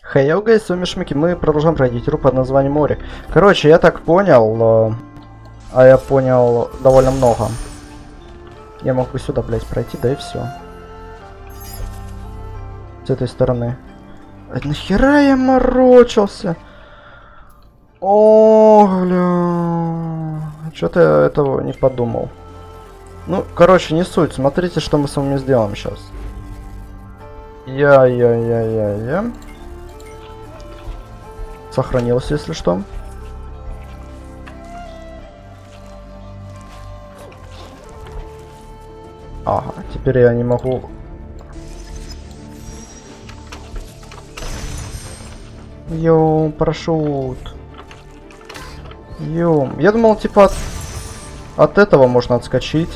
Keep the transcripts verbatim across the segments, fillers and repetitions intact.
Хей, гайс, с вами Шмики, мы продолжаем пройти игру под названием Ори. Короче, я так понял, а я понял довольно много. Я мог бы сюда, блять, пройти, да и все. С этой стороны. А нахера я морочился? О, бля. Что-то я этого не подумал. Ну, короче, не суть. Смотрите, что мы с вами сделаем сейчас. Я-я-я-я-я. Сохранился, если что. Ага, теперь я не могу. Йоу, парашют. Йоу. Я думал, типа, от, от этого можно отскочить.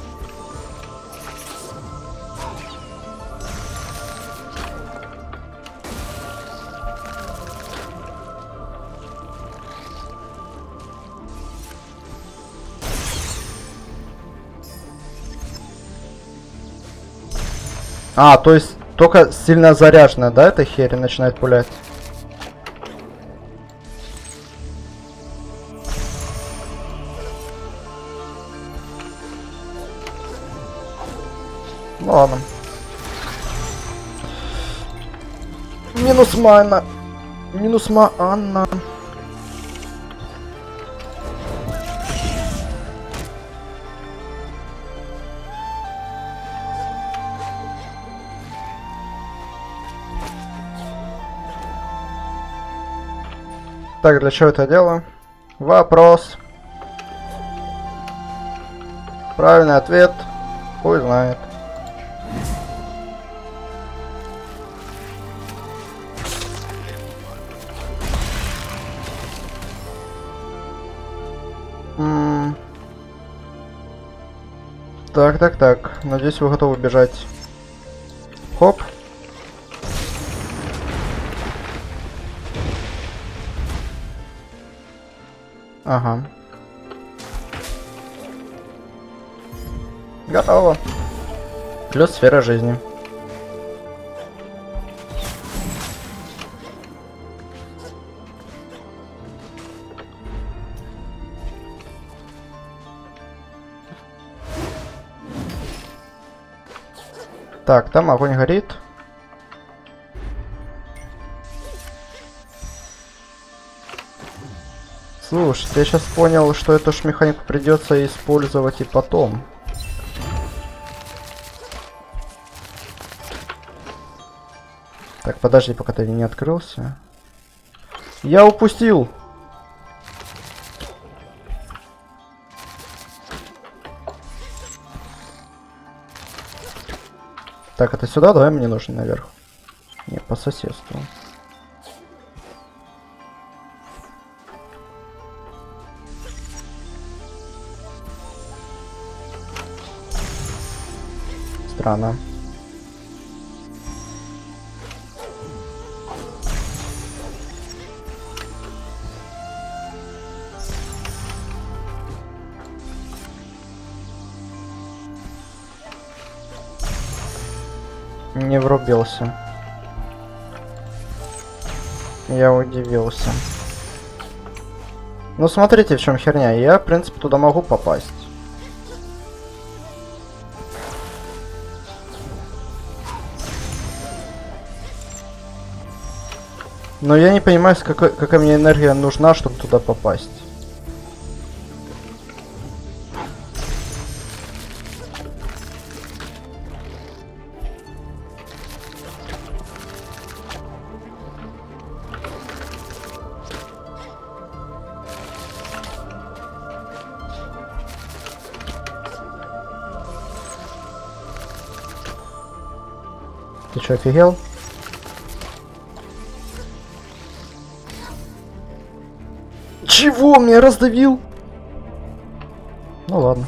А, то есть только сильно заряженная, да, эта херь начинает пулять? Ну ладно. Минус майна. Минус маанна. Так, для чего это дело? Вопрос. Правильный ответ. Хуй знает. М-м. Так, так, так. Надеюсь, вы готовы бежать. Хоп. Ага. Готово. Плюс сфера жизни. Так, там огонь горит. Слушай, я сейчас понял, что эту ж механику придется использовать и потом. Так, подожди, пока ты не открылся. Я упустил! Так, это сюда, давай мне нужно наверх. Не, по соседству. Странно. Не врубился. Я удивился. Ну смотрите, в чем херня. Я, в принципе, туда могу попасть. Но я не понимаю, какой, какая мне энергия нужна, чтобы туда попасть. Ты что, офигел? Чего? Меня раздавил? Ну ладно.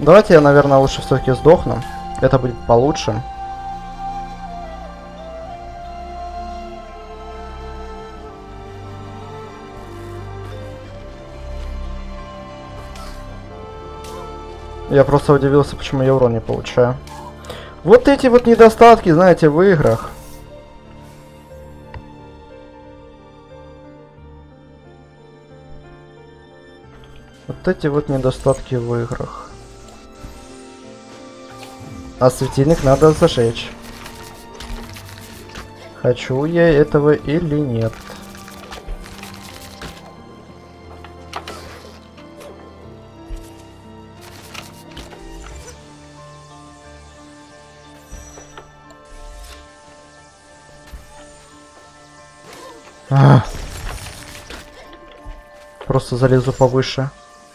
Давайте я, наверное, лучше все-таки сдохну. Это будет получше. Я просто удивился, почему я урон не получаю. Вот эти вот недостатки, знаете, в играх. Вот эти вот недостатки в играх. А светильник надо зажечь. Хочу я этого или нет. А. Просто залезу повыше.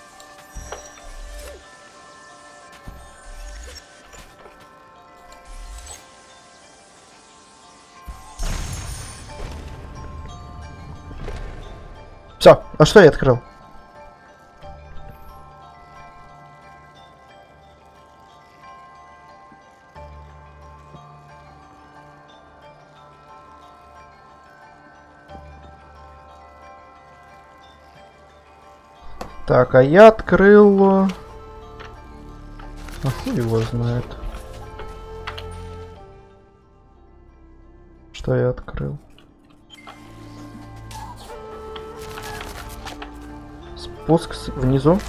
Все, а что я открыл? Так, а я открыл... А хуй его знает. Что я открыл? Спуск внизу.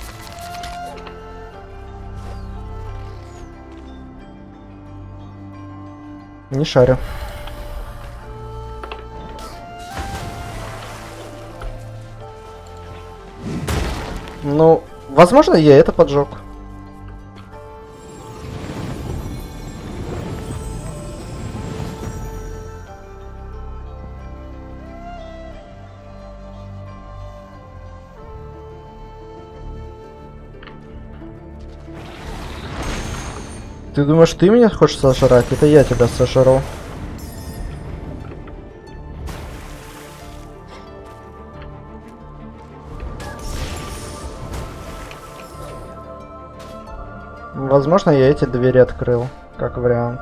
Не шарю. Ну, возможно, я это поджег. Ты думаешь, ты меня хочешь сожрать? Это я тебя сожру. Возможно, я эти двери открыл, как вариант.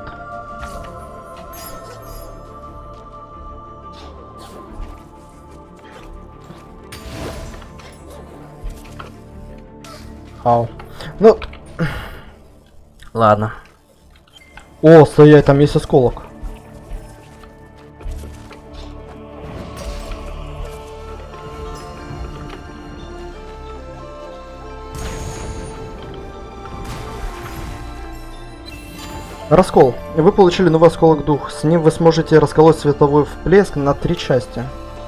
Ау. Ну, ладно. О, стоять, там есть осколок. Раскол. Вы получили новый осколок дух. С ним вы сможете расколоть световой всплеск на три части.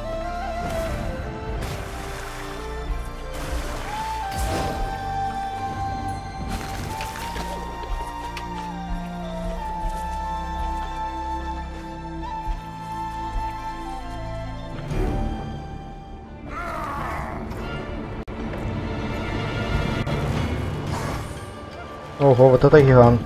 Ого, вот это гигант.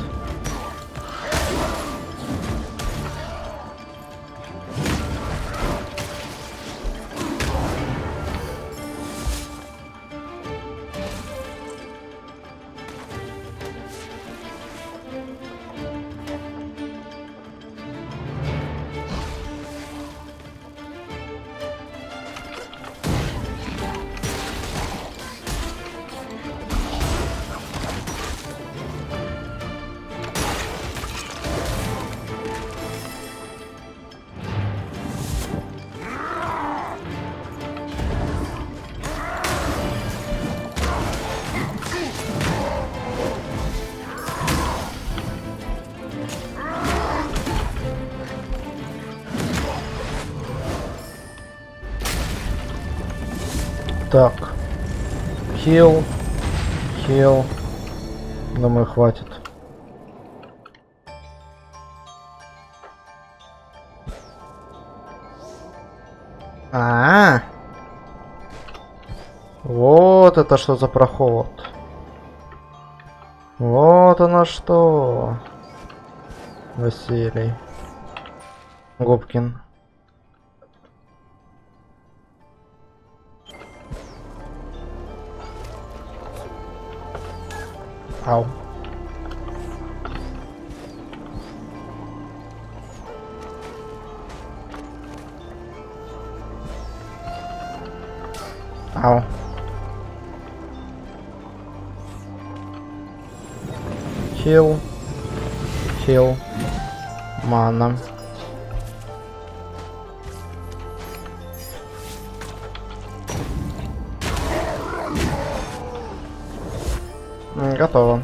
Так. Хил. Хил. Думаю, хватит. А-а-а. Вот это что за проход. Вот оно что. Василий Губкин. Ау. Ау. Хил. Хил. Мана. Готово.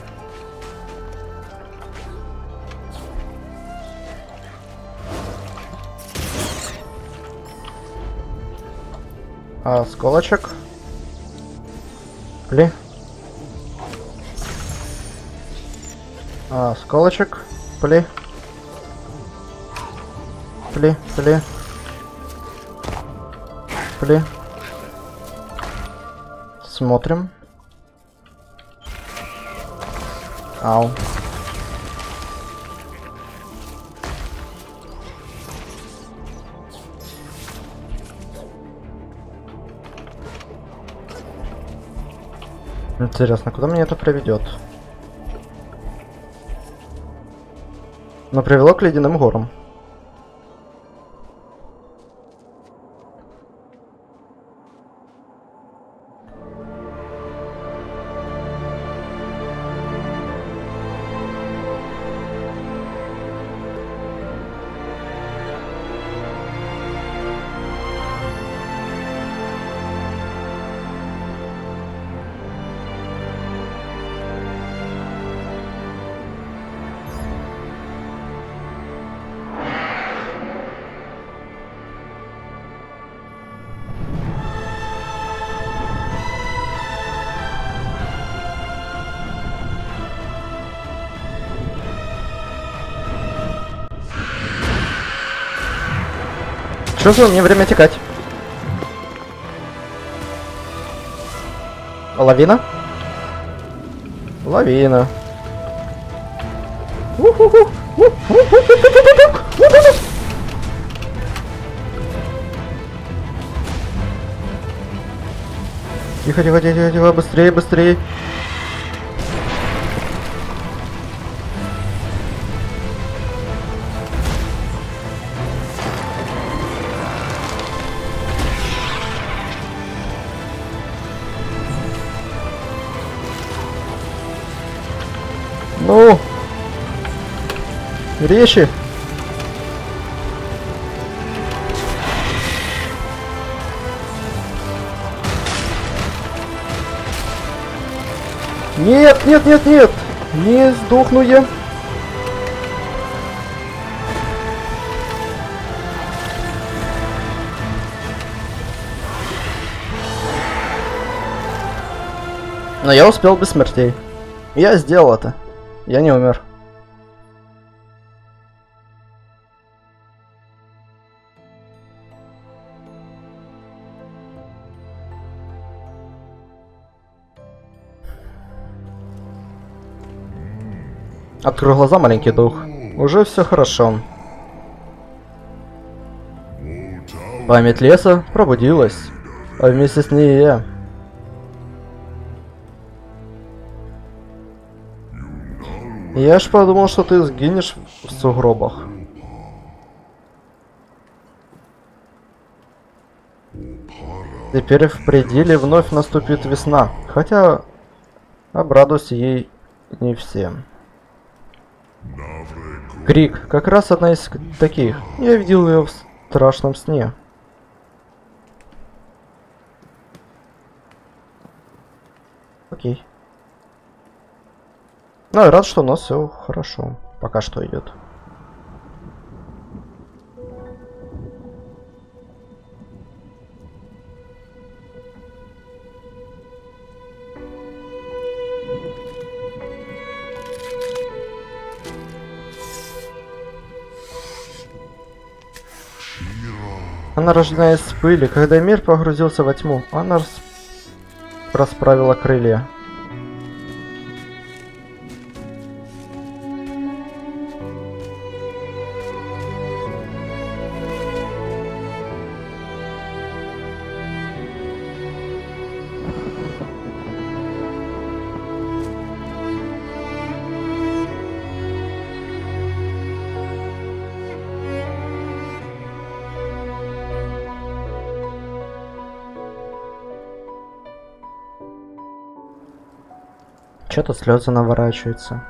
Осколочек. Пли. Осколочек. Пли. Пли, пли. Пли. Смотрим. Ау. Интересно, куда меня это приведет? Но привело к ледяным горам. Чувствую, мне время текать. Лавина? Лавина. Тихо, тихо, тихо, тихо, быстрее, быстрее. Ну, речи. Нет, нет, нет, нет, не сдохну я. Но я успел без смертей. Я сделал это. Я не умер. Открой глаза, маленький дух. Уже все хорошо. Память леса пробудилась, а вместе с ней и я. Я ж подумал, что ты сгинешь в сугробах. Теперь в пределе вновь наступит весна, хотя обрадуюсь ей не всем. Крик, как раз одна из таких. Я видел ее в страшном сне. Окей. Ну, я рад, что у нас все хорошо. Пока что идет. Она рождена из пыли. Когда мир погрузился во тьму, она рас... расправила крылья. Что-то слезы наворачиваются.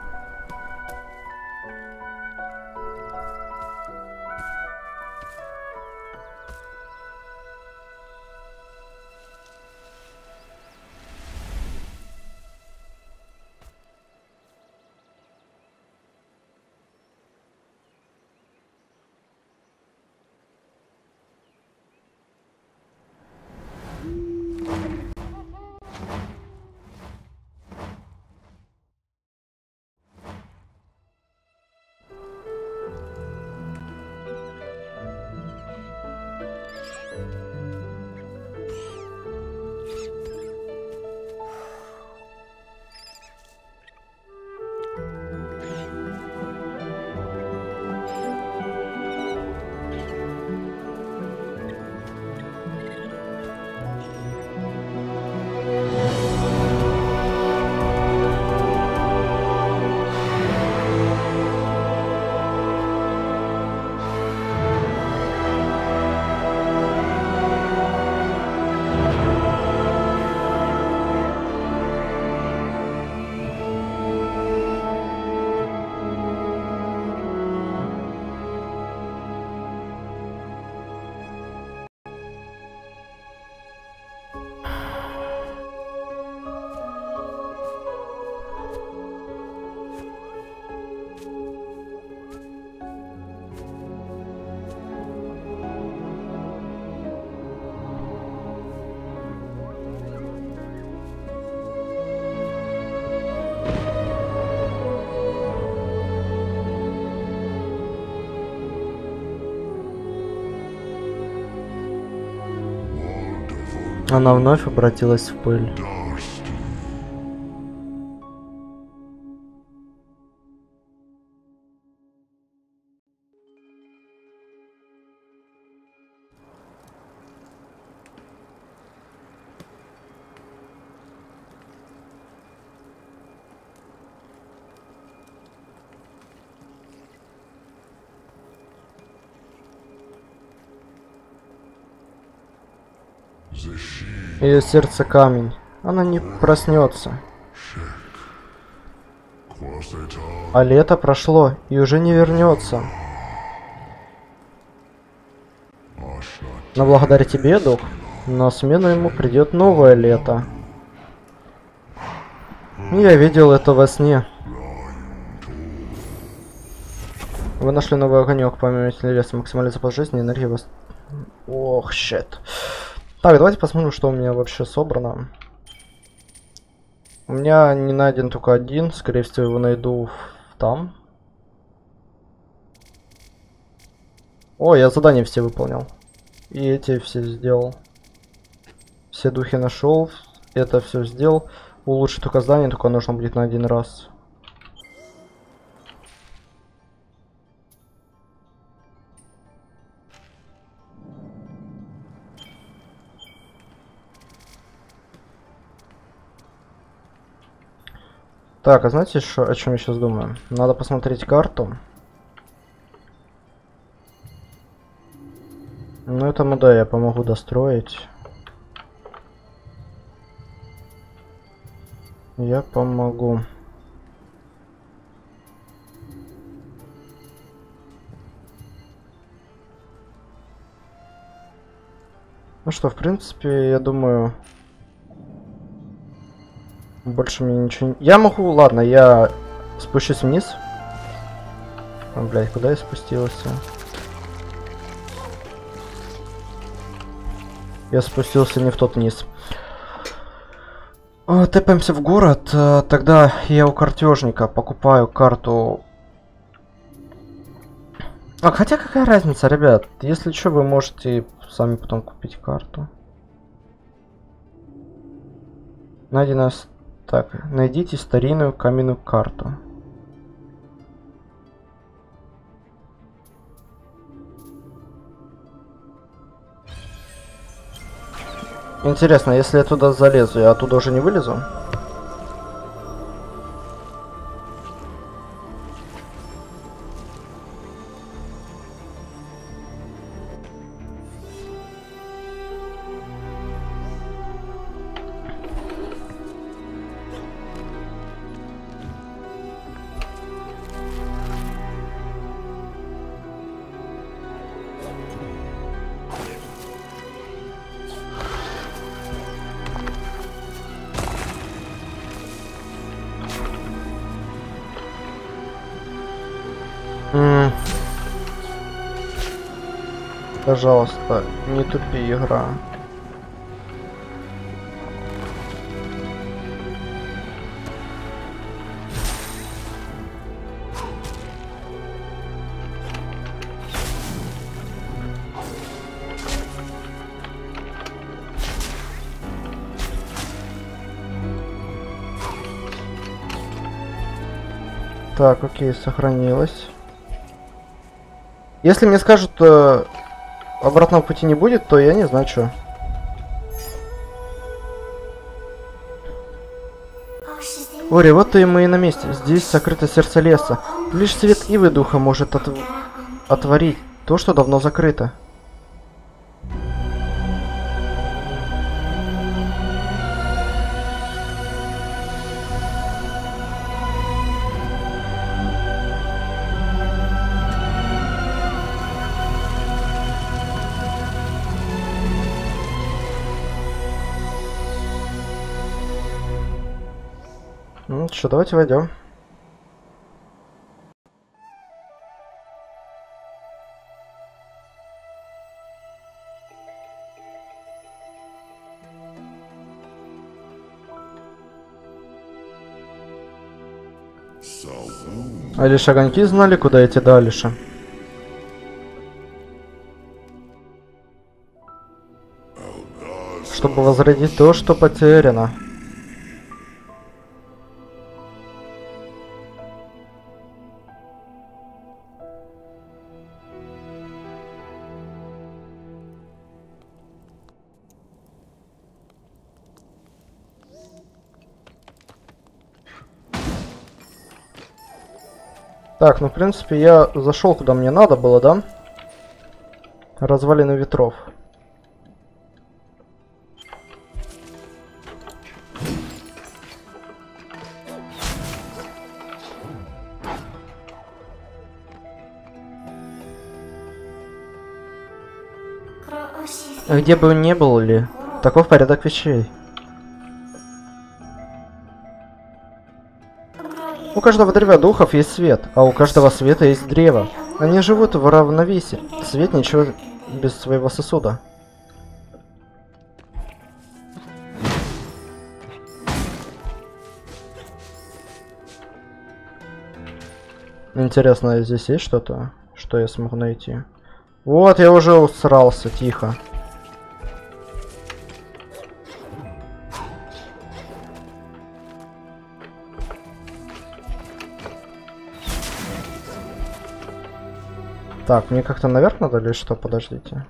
Она вновь обратилась в пыль. Ее сердце камень. Она не проснется. А лето прошло и уже не вернется. Но благодаря тебе, дух, на смену ему придет новое лето. Я видел это во сне. Вы нашли новый огонек. Помимо интереса, максимальный запас жизни, энергии вас... Ох, щет. Так, давайте посмотрим, что у меня вообще собрано. У меня не найден только один. Скорее всего, его найду там. О, я задания все выполнил. И эти все сделал. Все духи нашел. Это все сделал. Улучшить только здание, только нужно будет на один раз. Так, а знаете, шо, о чем я сейчас думаю? Надо посмотреть карту. Ну, этому, да, я помогу достроить. Я помогу. Ну что, в принципе, я думаю... Больше мне ничего не... Я могу, ладно, я спущусь вниз. О, блядь, куда я спустился? Я спустился не в тот низ. О, тэпаемся в город. Тогда я у картежника покупаю карту. А, хотя какая разница, ребят? Если что, вы можете сами потом купить карту. Найдено... Так, найдите старинную каменную карту. Интересно, если я туда залезу, я оттуда уже не вылезу? Пожалуйста, не тупи, игра. Так, окей, сохранилось. Если мне скажут, э, обратного пути не будет, то я не знаю, что. Ори, вот и мы и на месте. Здесь сокрыто сердце леса. Лишь свет ивы духа может от... отворить то, что давно закрыто. Ну что, давайте войдем. А лишь огоньки знали, куда идти дальше. Чтобы возродить то, что потеряно. Так, ну в принципе я зашел куда мне надо было, да? Развалины ветров. Где бы он ни был ли, таков порядок вещей. У каждого древа духов есть свет, а у каждого света есть древо. Они живут в равновесии. Свет ничего без своего сосуда. Интересно, здесь есть что-то, что я смогу найти? Вот, я уже усрался, тихо. Так, мне как-то наверх надо или что? Подождите.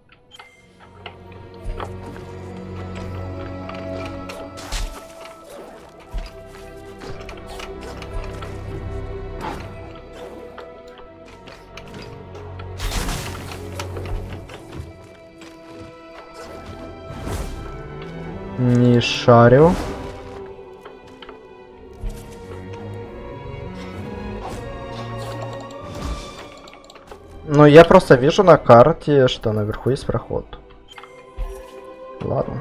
Не шарю. Но я просто вижу на карте, что наверху есть проход. Ладно.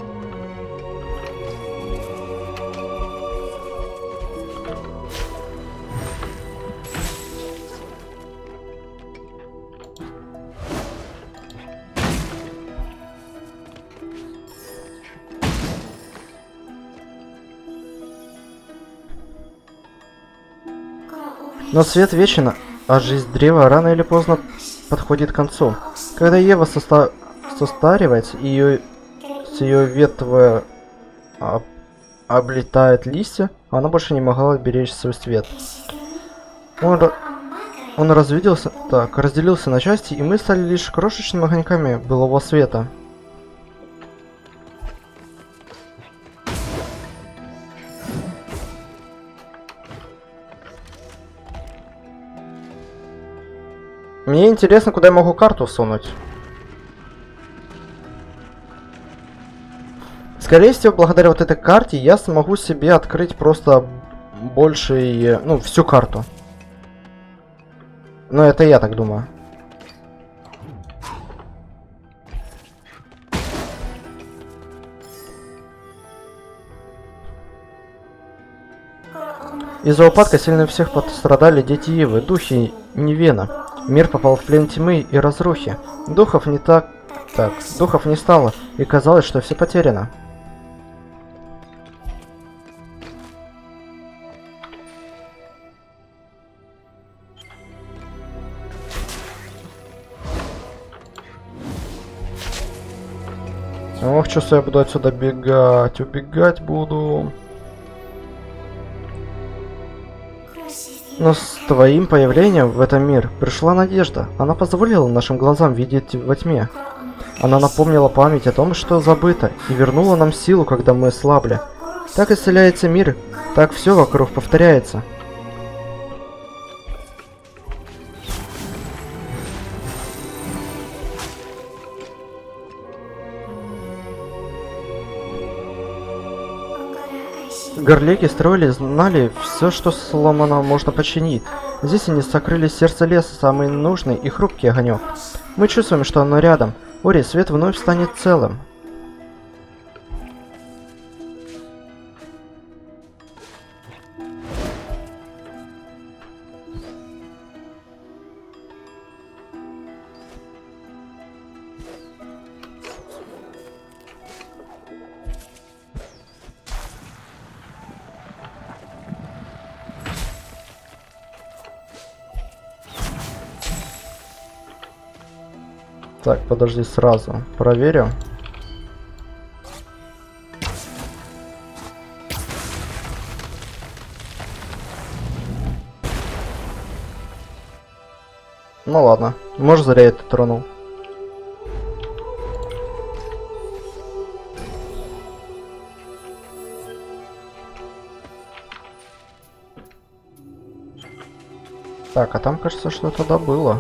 Но свет вечен, а жизнь древа рано или поздно подходит к концу. Когда Ева соста... состаривается, и ее... с ее ветвы об... облетают листья, она больше не могла беречь свой свет. Он, Он развиделся... так, разделился на части, и мы стали лишь крошечными огоньками былого света. Мне интересно, куда я могу карту всунуть. Скорее всего, благодаря вот этой карте я смогу себе открыть просто больше, ну, всю карту. Но это я так думаю. Из-за упадка сильно всех пострадали дети Ивы, духи Невена. Мир попал в плен тьмы и разрухи. Духов не так... Так, духов не стало, и казалось, что все потеряно. Ох, чувствую, я буду отсюда бегать, убегать буду. Но с твоим появлением в этом мир пришла надежда. Она позволила нашим глазам видеть во тьме. Она напомнила память о том, что забыто, и вернула нам силу, когда мы слабли. Так исцеляется мир, так все вокруг повторяется. Горлеки строили, знали все, что сломано можно починить. Здесь они сокрыли сердце леса, самый нужный и хрупкий огонек. Мы чувствуем, что оно рядом. Ори, свет вновь станет целым. Так, подожди, сразу проверю. Ну ладно, может, зря я это тронул. Так, а там, кажется, что-то да было.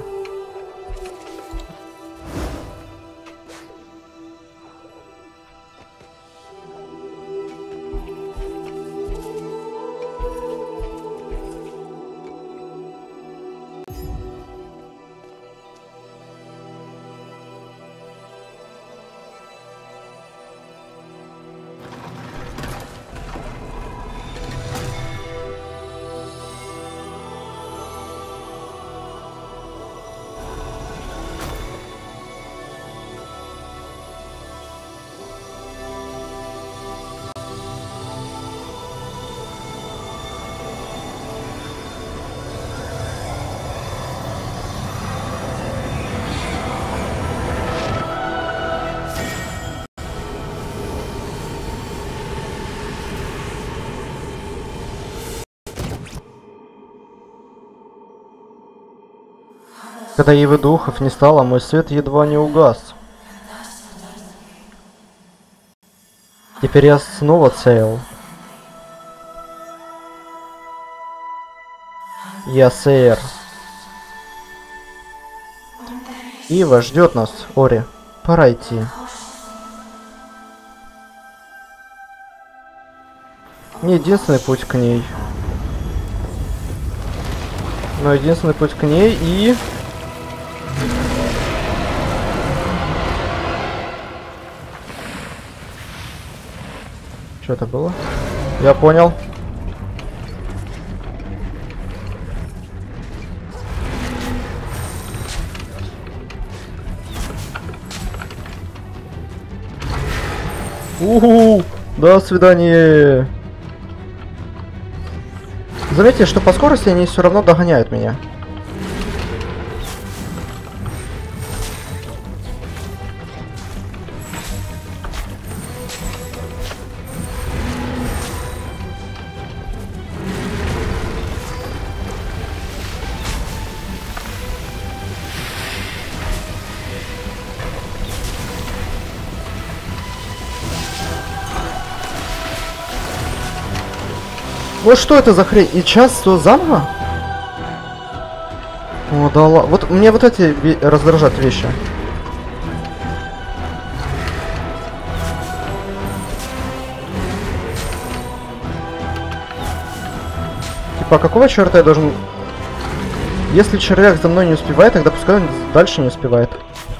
Когда Ивы духов не стало, мой свет едва не угас. Теперь я снова цел. Я Сейер. Ива ждет нас, Ори. Пора идти. Не единственный путь к ней. Но единственный путь к ней и... Что это было? Я понял. Уху! До свидания! Заметьте, что по скорости они все равно догоняют меня. Вот что это за хрень? И час то заново? О, да ладно. Вот мне вот эти раздражают вещи. Типа, какого черта я должен... Если червяк за мной не успевает, тогда пускай он дальше не успевает.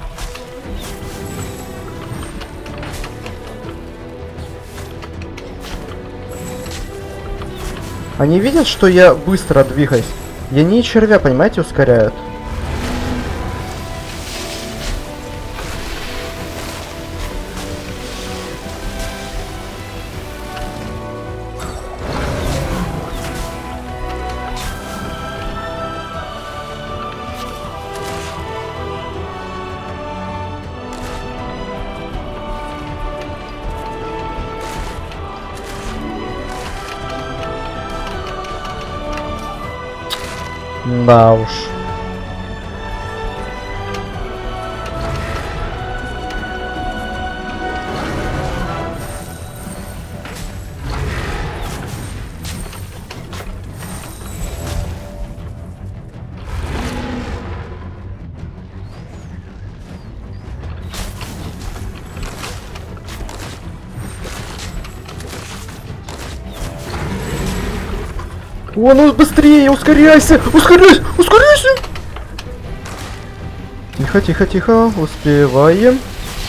Они видят, что я быстро двигаюсь. И они червя, понимаете, ускоряют. Да уж. О, ну быстрее, ускоряйся! Ускоряйся! Ускоряйся! Тихо, тихо, тихо. Успеваем.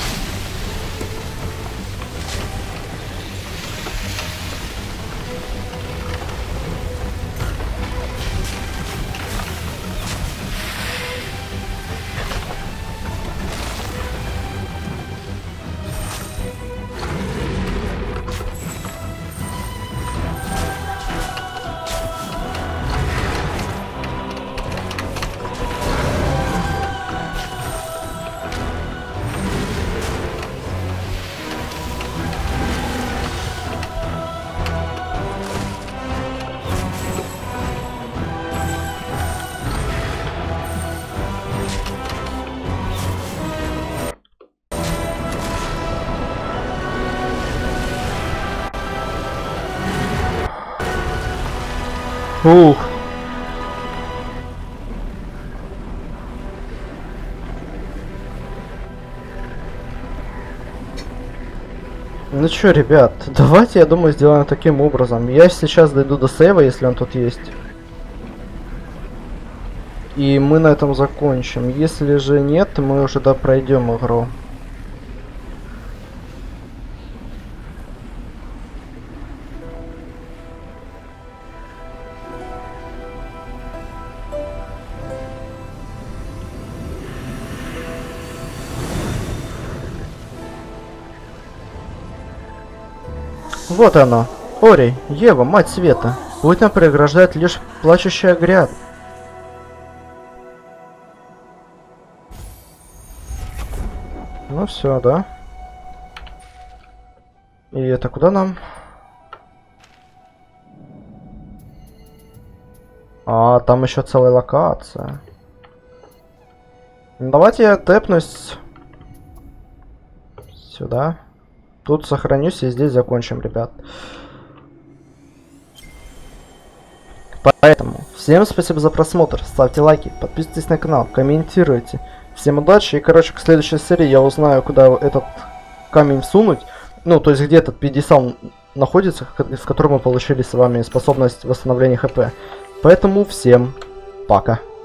Ух. Ну чё, ребят, давайте, я думаю, сделаем таким образом. Я сейчас дойду до сейва, если он тут есть. И мы на этом закончим. Если же нет, мы уже да пройдем игру. Вот оно. Ори, Ева, мать света. Путь нам преграждает лишь плачущая грязь. Ну все, да? И это куда нам? А, там еще целая локация. Ну, давайте я тэпнусь сюда. Тут сохранюсь и здесь закончим, ребят. Поэтому всем спасибо за просмотр. Ставьте лайки, подписывайтесь на канал, комментируйте. Всем удачи. И, короче, к следующей серии я узнаю, куда этот камень сунуть. Ну, то есть, где этот пятьдесят находится, в котором мы получили с вами способность восстановления хп. Поэтому всем пока.